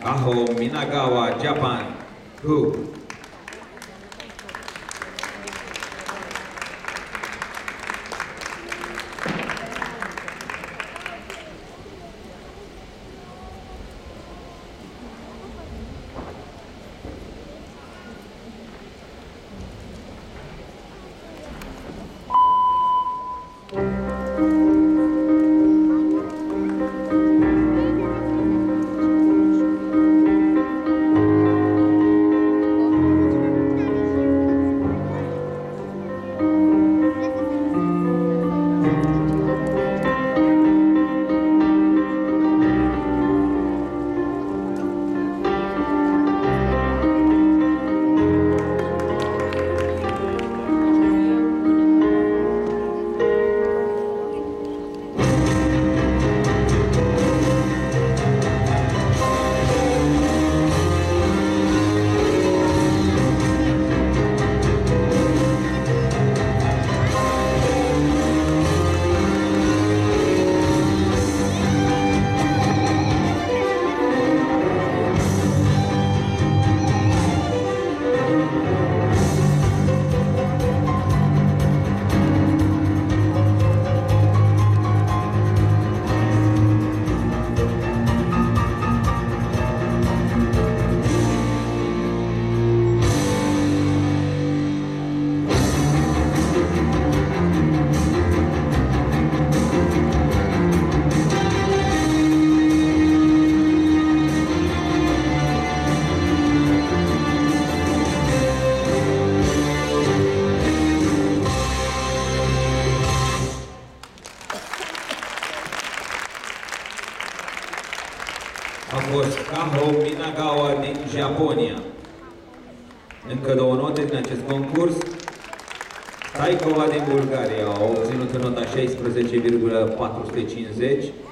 Kaho, Minagawa, Japan. Who? A fost Kaho Minagawa din Japonia. Încă două note din acest concurs. Taikova din Bulgaria a obținut nota 16,450.